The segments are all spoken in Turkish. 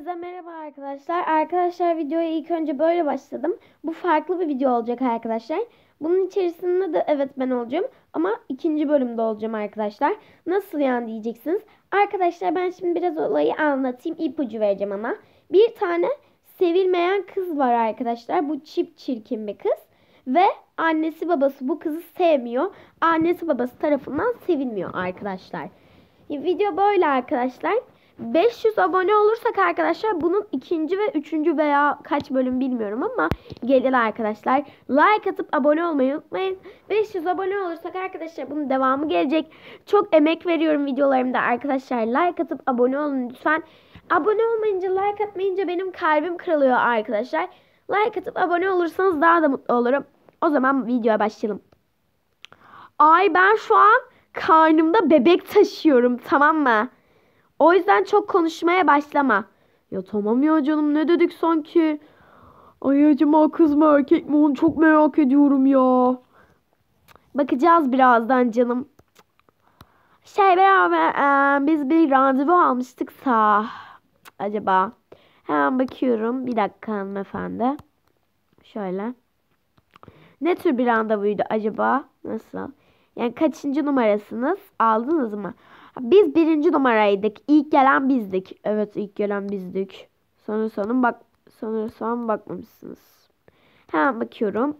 Herkese merhaba arkadaşlar. Arkadaşlar videoya ilk önce böyle başladım. Bu farklı bir video olacak arkadaşlar. Bunun içerisinde de evet ben olacağım. Ama ikinci bölümde olacağım arkadaşlar. Nasıl yani diyeceksiniz. Arkadaşlar ben şimdi biraz olayı anlatayım. İpucu vereceğim ama. Bir tane sevilmeyen kız var arkadaşlar. Bu çirkin bir kız. Ve annesi babası bu kızı sevmiyor. Annesi babası tarafından sevilmiyor arkadaşlar. Video böyle arkadaşlar. 500 abone olursak arkadaşlar bunun ikinci ve üçüncü veya kaç bölüm bilmiyorum ama gelir arkadaşlar. Like atıp abone olmayı unutmayın. 500 abone olursak arkadaşlar bunun devamı gelecek. Çok emek veriyorum videolarımda arkadaşlar. Like atıp abone olun lütfen. Abone olmayınca, like atmayınca benim kalbim kırılıyor arkadaşlar. Like atıp abone olursanız daha da mutlu olurum. O zaman videoya başlayalım. Ay ben şu an karnımda bebek taşıyorum, tamam mı? O yüzden çok konuşmaya başlama. Ya tamam ya canım, ne dedik sanki? Ay acaba kız mı erkek mi, onu çok merak ediyorum ya. Bakacağız birazdan canım. Beraber biz bir randevu almıştıksa acaba. Hemen bakıyorum. Bir dakika hanımefendi. Şöyle. Ne tür bir randevuydu acaba? Nasıl? Yani kaçıncı numarasınız? Aldınız mı? Biz birinci numaraydık. İlk gelen bizdik. Evet, ilk gelen bizdik. Sanırsam bakmamışsınız. Hemen bakıyorum.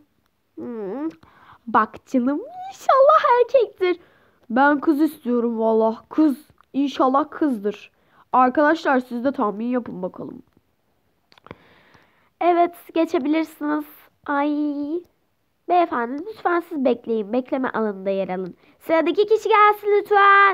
Bak canım, inşallah erkektir. Ben kız istiyorum valla. Kız. İnşallah kızdır. Arkadaşlar siz de tahmin yapın bakalım. Evet, geçebilirsiniz. Ay. Beyefendi lütfen siz bekleyin. Bekleme alanında yer alın. Sıradaki kişi gelsin lütfen.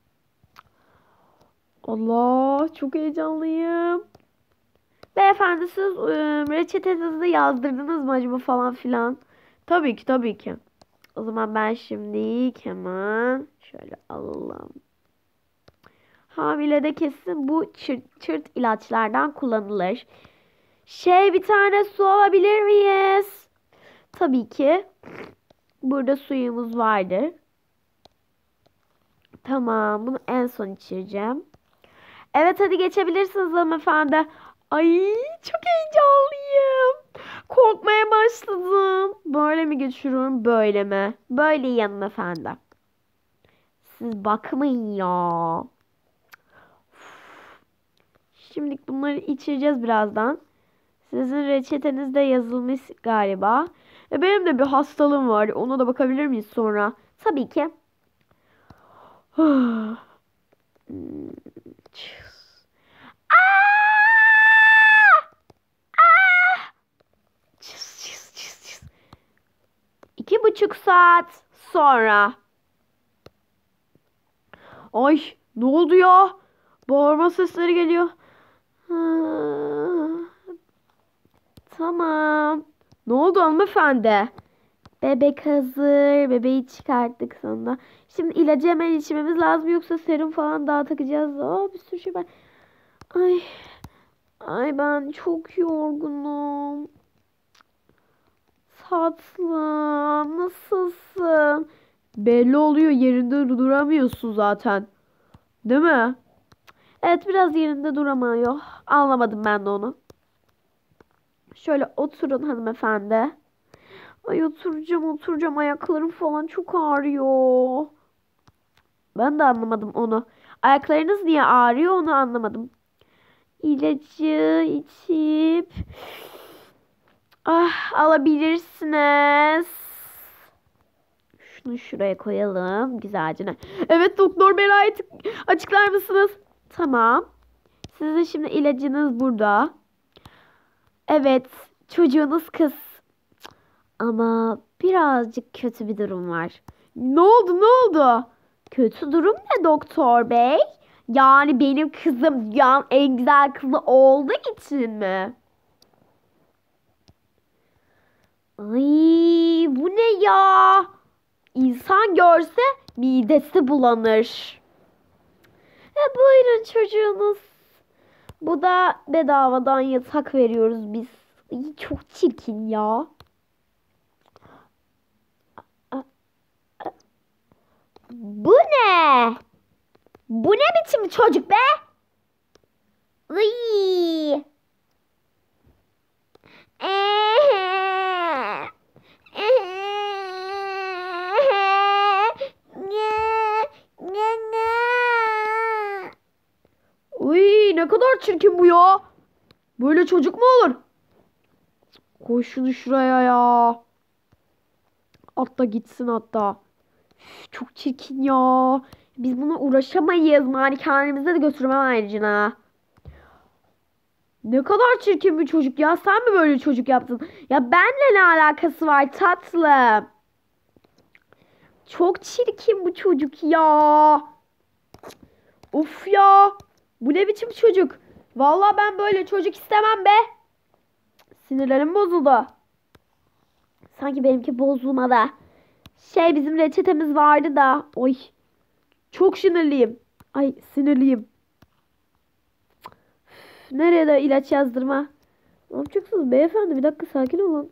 Allah, çok heyecanlıyım. Beyefendi siz reçetenizi yazdırdınız mı acaba falan filan? Tabii ki, tabii ki. O zaman ben şimdi hemen şöyle alalım. Hamilede kesin bu çırt ilaçlardan kullanılır. Bir tane su alabilir miyiz? Tabii ki. Burada suyumuz vardır. Tamam, bunu en son içireceğim. Evet, hadi geçebilirsiniz hanımefendi. Ay, çok heyecanlıyım. Korkmaya başladım. Böyle mi geçiyorum, böyle mi? Böyle iyi hanımefendi. Siz bakmayın ya. Şimdi bunları içireceğiz birazdan. Sizin reçetenizde yazılmış galiba. Benim de bir hastalığım var. Ona da bakabilir miyiz sonra? Tabii ki. Çıs. 2,5 saat sonra. Ay, ne oldu ya? Bağırma sesleri geliyor. Tamam. Ne oldu hanımefendi? Bebek hazır. Bebeği çıkarttık sonunda. Şimdi ilacı hemen içmemiz lazım, yoksa serum falan daha takacağız. Bir sürü şey var. Ay. Ay ben çok yorgunum. Tatlım, nasılsın? Belli oluyor, yerinde duramıyorsun zaten. Değil mi? Evet, biraz yerinde duramıyor. Anlamadım ben de onu. Şöyle oturun hanımefendi. Ay oturacağım. Ayaklarım falan çok ağrıyor. Ben de anlamadım onu. Ayaklarınız niye ağrıyor, onu anlamadım. İlacı içip alabilirsiniz. Şunu şuraya koyalım güzelce. Evet doktor bey, açıklar mısınız? Tamam. Sizin şimdi ilacınız burada. Evet, çocuğunuz kız. Ama birazcık kötü bir durum var. Ne oldu? Kötü durum ne doktor bey? Yani benim kızım dünyanın en güzel kızı olduğu için mi? Ay, bu ne ya? İnsan görse midesi bulanır. Buyurun çocuğunuz. Bu da bedavadan yatak veriyoruz biz. Ay, çok çirkin ya. Bu ne? Bu ne biçim çocuk be? Iy. kadar çirkin bu ya. Böyle çocuk mu olur? Koy şunu şuraya ya. Atla gitsin hatta. Üf, çok çirkin ya. Biz buna uğraşamayız. Malikanemize de götürmem ayrıca. Ne kadar çirkin bir çocuk ya. Sen mi böyle çocuk yaptın? Ya benle ne alakası var tatlım? Çok çirkin bu çocuk ya. Of ya. Bu ne biçim çocuk? Vallahi ben böyle çocuk istemem be. Sinirlerim bozuldu. Sanki benimki bozulmadı. Bizim reçetemiz vardı da. Oy. Çok sinirliyim. Ay sinirliyim. Üf, nereye de ilaç yazdırma. Ne yapacaksınız beyefendi? Bir dakika sakin olun.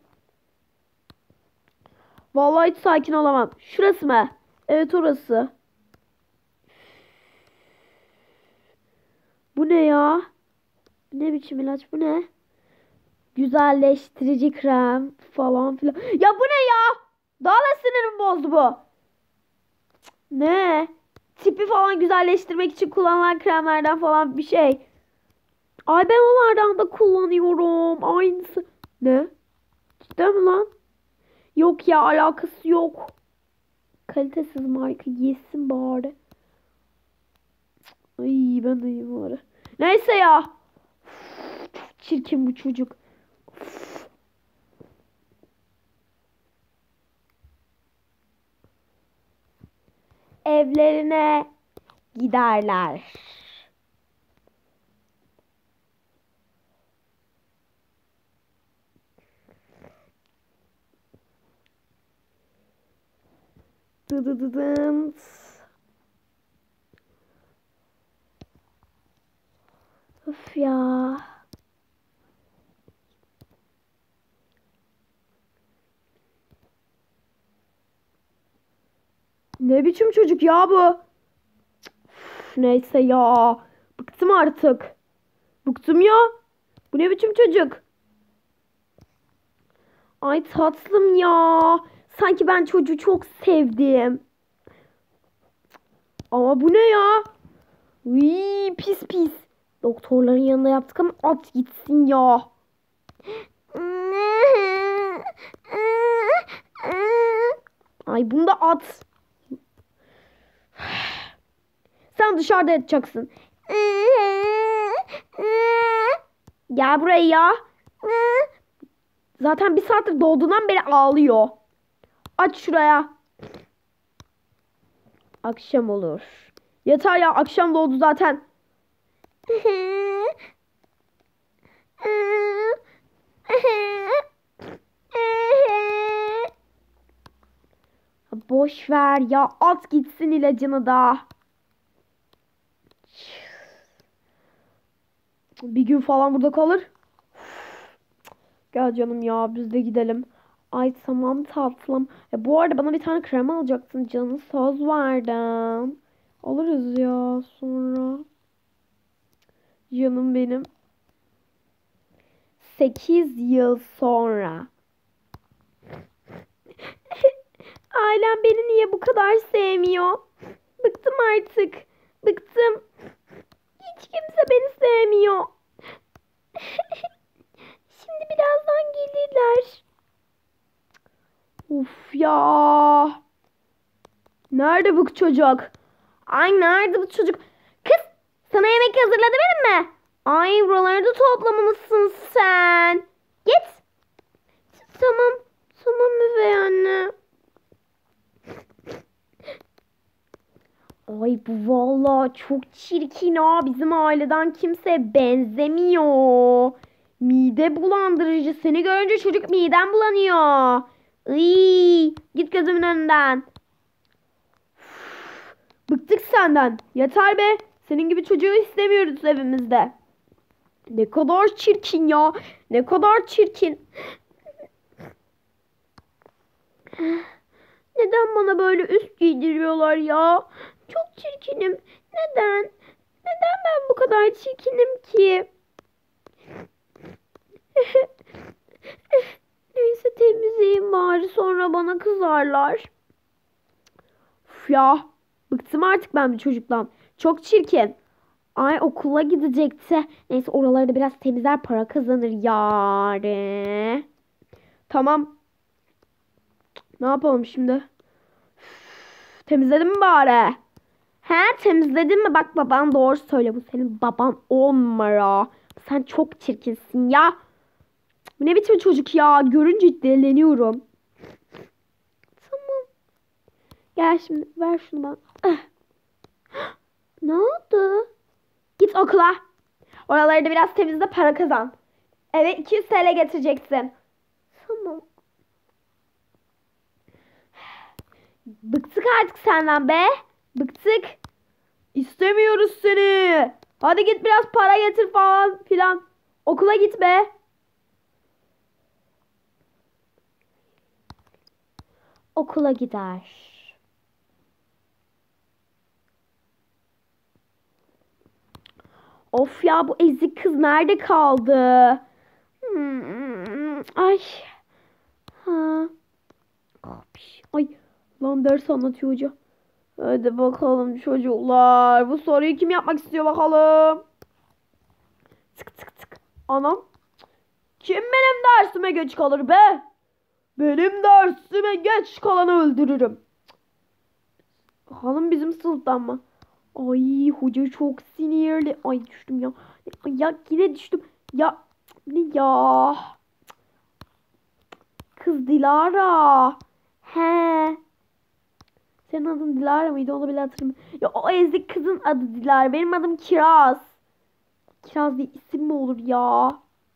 Vallahi hiç sakin olamam. Şurası mı? Evet orası. Bu ne ya? Ne biçim ilaç bu ne? Güzelleştirici krem falan filan. Ya bu ne ya? Daha da sinirimi bozdu bu. Ne? Tipi falan güzelleştirmek için kullanılan kremlerden falan bir şey. Ay ben onlardan da kullanıyorum. Aynısı. Ne? Cidden mi lan? Yok ya alakası yok. Kalitesiz marka yesin bari. Ay ben de yiyeyim bari. Neyse ya. Uf, çok çirkin bu çocuk. Uf. Evlerine giderler. Dıdıdıdınt. Of ya. Ne biçim çocuk ya bu? Üf, neyse ya. Bıktım artık. Bıktım ya. Bu ne biçim çocuk? Ay tatlım ya. Sanki ben çocuğu çok sevdim. Ama bu ne ya? Uy, pis pis. Doktorların yanında yaptık ama at gitsin ya. Ay bunu da at. Sen dışarıda yatacaksın. Gel buraya ya. Zaten bir saattir doğduğundan beri ağlıyor. Aç şuraya. Akşam olur. Yeter ya akşam doğdu zaten. Boş ver ya at gitsin ilacını da. Bir gün falan burada kalır. Gel canım ya biz de gidelim. Ay tamam tatlım. Bu arada bana bir tane krem alacaksın canım. Söz verdim. Alırız ya sonra. Canım benim. 8 yıl sonra. Ailem beni niye bu kadar sevmiyor? Bıktım artık. Bıktım. Hiç kimse beni sevmiyor. Şimdi birazdan gelirler. Uf ya. Nerede bu çocuk? Ay nerede bu çocuk? Kız sana yemek hazırladı benim mi? Ay buraları da toplamamışsın sen. Git. Tamam. Tamam üvey anne. Ay bu vallahi çok çirkin ha. Bizim aileden kimseye benzemiyor. Mide bulandırıcı. Seni görünce çocuk midem bulanıyor. Iy, git gözümün önünden. Bıktık senden. Yeter be. Senin gibi çocuğu istemiyoruz evimizde. Ne kadar çirkin ya. Ne kadar çirkin. Neden bana böyle üst giydiriyorlar ya? Çok çirkinim. Neden? Neden ben bu kadar çirkinim ki? Neyse temizleyeyim bari sonra bana kızarlar. Uf ya. Bıktım artık ben bu çocuktan. Çok çirkin. Ay okula gidecekti. Neyse oraları da biraz temizler, para kazanır yani. Tamam. Ne yapalım şimdi? Temizledin mi bari? He, temizledin mi? Bak, baban doğru söyle. Bu senin baban 10 numara. Sen çok çirkinsin ya. Bu ne biçim çocuk ya? Görünce deleniyorum. Tamam. Gel şimdi ver şunu bana. Ne oldu? Git okula. Oraları da biraz temizle, para kazan. Eve 200 TL getireceksin. Tamam. Bıktık artık senden be. Bıktık. İstemiyoruz seni. Hadi git biraz para getir falan filan. Okula git be. Okula gider. Of ya, bu ezik kız nerede kaldı? Ay. Ha. Ay. Lan ders anlatıyor hoca. Hadi bakalım çocuklar. Bu soruyu kim yapmak istiyor bakalım? Tık tık tık. Anam. Kim benim dersime geç kalır be? Benim dersime geç kalanı öldürürüm. Bakalım bizim sınıftan mı? Ay hoca çok sinirli. Ay düştüm ya. Ay, ya yine düştüm. Ya ne ya? Kız Dilara. He. Senin adın Dilara mıydı? Onu bile hatırlamıyorum. Ya o ezik kızın adı Dilara. Benim adım Kiraz. Kiraz diye isim mi olur ya?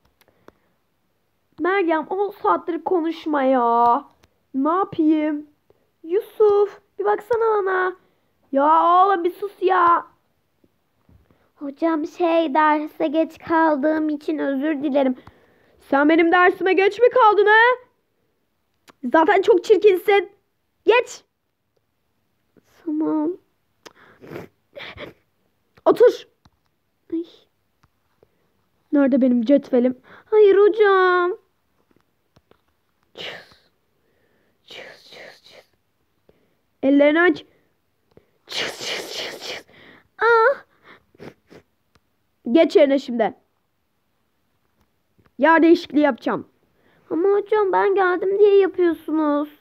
Meryem 10 saattir konuşma ya. Ne yapayım? Yusuf bir baksana bana. Ya oğlum bir sus ya. Hocam derse geç kaldığım için özür dilerim. Sen benim dersime geç mi kaldın ha? Zaten çok çirkinsin. Geç. Tamam. Otur. Ay. Nerede benim cetvelim? Hayır hocam. Çüz. Çüz çüz çüz. Ellerini aç. Çüz çüz çüz çüz. Ah. Geç yerine şimdi. Yer değişikliği yapacağım. Ama hocam ben geldim diye yapıyorsunuz.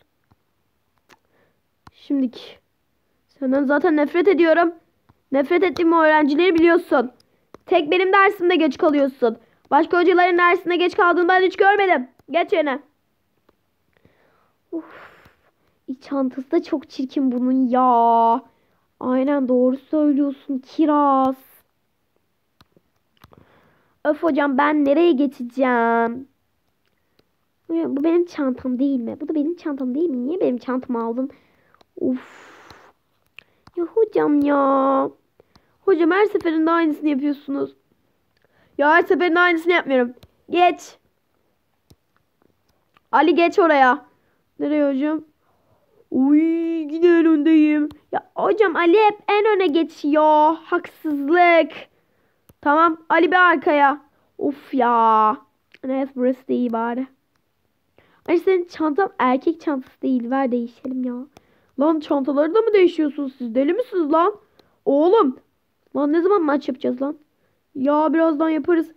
Şimdiki. Senden zaten nefret ediyorum. Nefret ettiğim öğrencileri biliyorsun. Tek benim dersimde geç kalıyorsun. Başka hocaların dersine geç kaldığını ben hiç görmedim. Geç yerine. Uf. İç çantası da çok çirkin bunun ya. Aynen doğru söylüyorsun Kiraz. Öf hocam ben nereye geçeceğim? Bu benim çantam değil mi? Bu da benim çantam değil mi? Niye benim çantamı aldın? Uf. Ya hocam ya. Hocam her seferinde aynısını yapıyorsunuz. Ya her seferinde aynısını yapmıyorum. Geç. Ali geç oraya. Nereye hocam? Uy yine en öndeyim. Ya hocam Ali hep en öne geçiyor. Haksızlık. Tamam Ali bir arkaya. Of ya. Neyse burası da iyi bari. Ay senin çantam erkek çantası değil. Ver değişelim ya. Lan çantaları da mı değişiyorsunuz siz? Deli misiniz lan? Oğlum. Lan ne zaman maç yapacağız lan? Ya birazdan yaparız.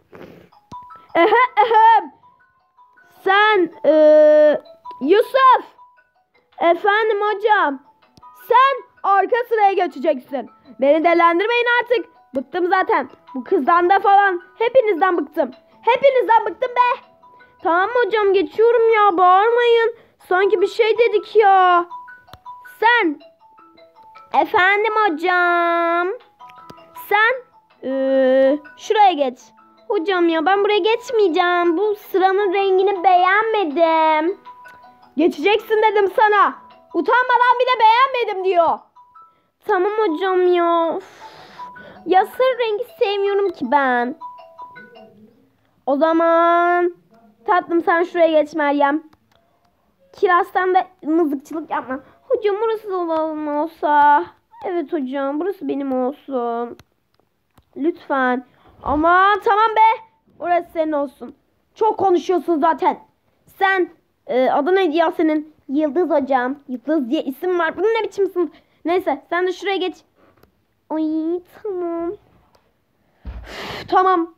Ehe. Sen Yusuf. Efendim hocam. Sen arka sıraya geçeceksin. Beni delendirmeyin artık. Bıktım zaten. Bu kızdan da falan. Hepinizden bıktım. Hepinizden bıktım be. Tamam hocam geçiyorum ya. Bağırmayın. Sanki bir şey dedik ya. Sen. Efendim hocam. Sen. Şuraya geç. Hocam ya ben buraya geçmeyeceğim. Bu sıranın rengini beğenmedim. Geçeceksin dedim sana. Utanmadan bir de beğenmedim diyor. Tamam hocam ya. Uf. Ya sarı rengi sevmiyorum ki ben. O zaman tatlım sen şuraya geç Meryem. Kiraz'tan da mızıkçılık yapma. Hocam burası olalım olsa. Evet hocam burası benim olsun. Lütfen. Aman tamam be. Orası senin olsun. Çok konuşuyorsun zaten. Sen adı neydi ya senin? Yıldız hocam. Yıldız diye isim var. Bu ne biçim sınıf? Neyse sen de şuraya geç. Ay tamam. Tamam.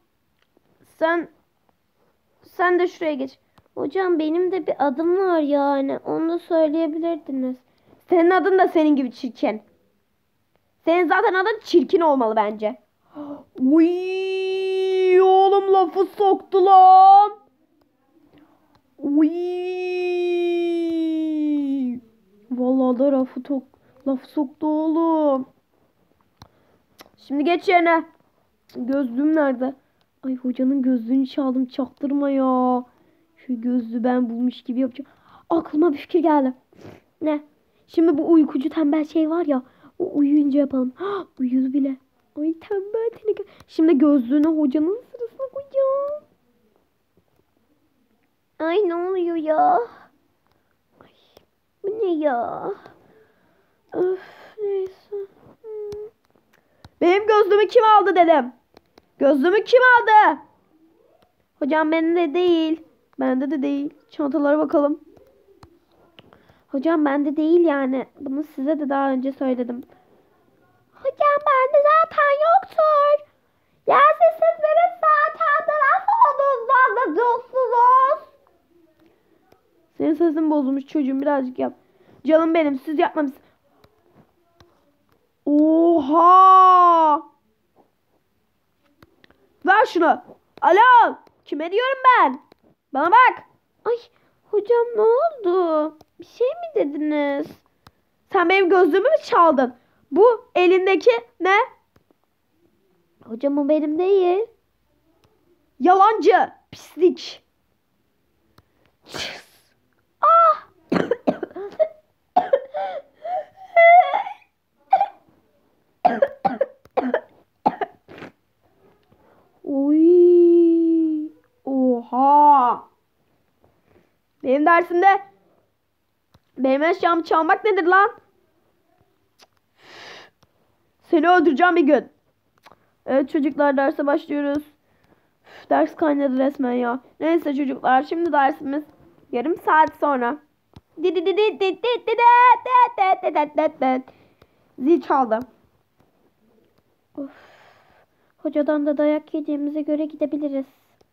Sen de şuraya geç. Hocam benim de bir adım var yani. Onu da söyleyebilirdiniz. Senin adın da senin gibi çirkin. Senin zaten adın çirkin olmalı bence. Uy, oğlum lafı soktu lan. Uy. Vallahi da lafı soktu oğlum. Şimdi geç yerine. Gözlüğüm nerede? Ay hocanın gözlüğünü çaldım, çaktırma ya. Şu gözlüğü ben bulmuş gibi yapacağım. Aklıma bir fikir geldi. Ne? Şimdi bu uykucu tembel şey var ya. O uyuyunca yapalım. Uyudu bile. Ay tembel teneke. Şimdi gözlüğünü hocanın sırasına koyacağım. Ay ne oluyor ya? Ay, bu ne ya? Öf neyse. Benim gözlüğümü kim aldı dedim. Gözlüğümü kim aldı? Hocam bende değil. Bende de değil. Çantalara bakalım. Hocam bende değil yani. Bunu size de daha önce söyledim. Hocam bende zaten yoktur. Ya siz benim zaten de nasıl olduğunuzdan da diyorsunuz. Senin sesin bozulmuş çocuğum, birazcık yap. Canım benim, siz yapmamışsınız. Oha! Ver şunu. Alo! Kime diyorum ben? Bana bak. Ay hocam ne oldu? Bir şey mi dediniz? Sen benim gözlüğümü mü çaldın? Bu elindeki ne? Hocam o benim değil. Yalancı. Pislik. Ah! Oy. Oha. Benim dersimde benim eşyamı çalmak nedir lan? Seni öldüreceğim bir gün. Evet çocuklar, derse başlıyoruz. Ders kaynadı resmen ya. Neyse çocuklar, şimdi dersimiz yarım saat sonra. Zil çaldı. Of. Hocadan da dayak yediğimize göre gidebiliriz.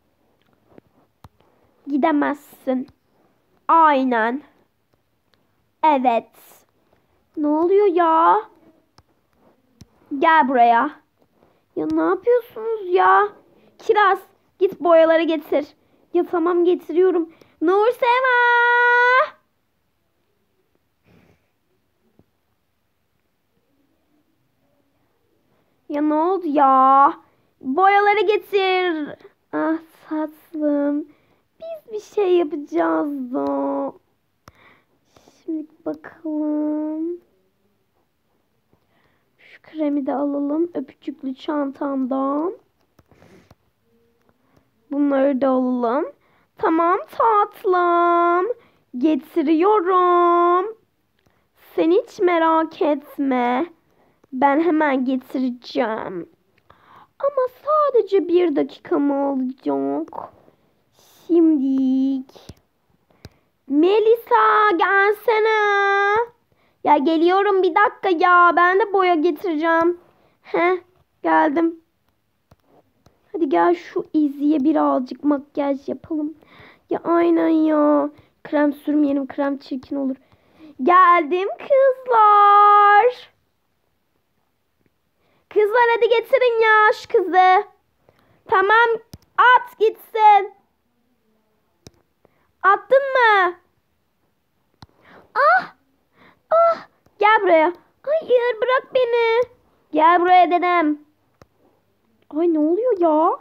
Gidemezsin. Aynen. Evet. Ne oluyor ya? Gel buraya. Ya ne yapıyorsunuz ya? Kiraz, git boyaları getir. Ya tamam, getiriyorum. Nursema! Ya ne oldu ya? Boyaları getir. Ah tatlım. Biz bir şey yapacağız da. Şimdi bakalım. Şu kremi de alalım. Öpücüklü çantamdan. Bunları da alalım. Tamam tatlım. Getiriyorum. Sen hiç merak etme. Ben hemen getireceğim. Ama sadece 1 dakikamı alacak. Şimdilik. Melisa gelsene. Ya geliyorum, bir dakika ya. Ben de boya getireceğim. Geldim. Hadi gel, şu İzzi'ye birazcık makyaj yapalım. Ya aynen ya. Krem sürmeyelim. Krem çirkin olur. Geldim kızlar. Kızlar hadi getirin ya şu kızı. Tamam, at gitsin. Attın mı? Ah! Ah! Gel buraya. Hayır, bırak beni. Gel buraya dedim. Ay ne oluyor ya?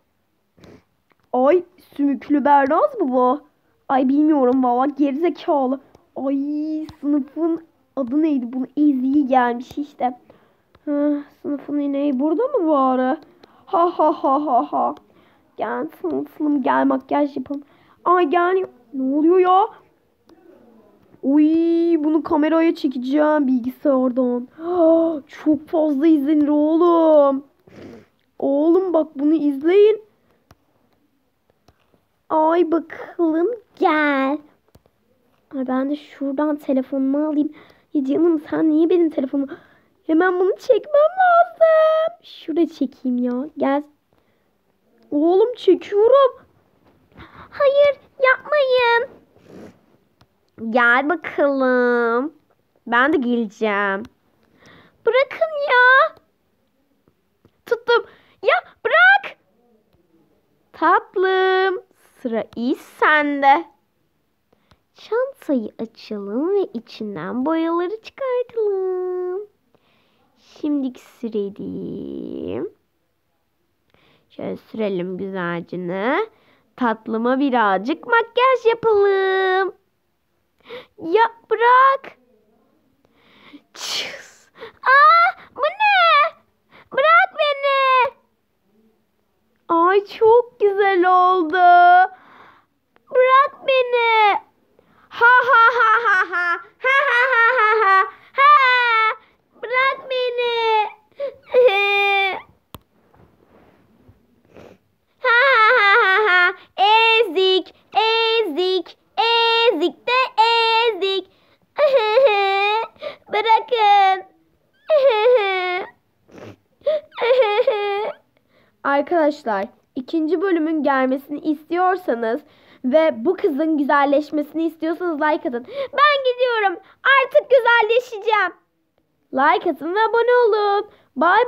Ay sümüklü Bernaz mı bu? Ay bilmiyorum valla, gerizekalı. Ay sınıfın adı neydi? Bunu Ezgi gelmiş işte. Sınıfın ineği burada mı bari? Ha ha ha ha ha. Gel sınıfım, gel makyaj yapalım. Ay gel. Ne oluyor ya? Uy, bunu kameraya çekeceğim bilgisayardan. Çok fazla izlenir oğlum. Oğlum bak, bunu izleyin. Ay bakalım, gel. Ay ben de şuradan telefonumu alayım. Ya canım, sen niye benim telefonumu... Hemen bunu çekmem lazım. Şurada çekeyim ya. Gel Oğlum çekiyorum. Hayır yapmayın. Gel bakalım. Ben de geleceğim. Bırakın ya. Tuttum. Ya bırak. Tatlım. Sıra iyi sende. Çantayı açalım ve içinden boyaları çıkartalım. Şimdiki sürelim. Şöyle sürelim güzelce. Tatlıma birazcık makyaj yapalım. Ya bırak. Çıs. Aa, bu ne? Bırak beni. Ay çok güzel oldu. Bırak beni. Ha ha ha ha ha. Ha ha ha ha ha. Ha. Bırak beni. Ha ha ha ha. Ezik, ezik, ezik de ezik. Bırakın. Arkadaşlar, ikinci bölümün gelmesini istiyorsanız ve bu kızın güzelleşmesini istiyorsanız like atın. Ben gidiyorum. Artık güzelleşeceğim. Like atın ve abone olun. Bye.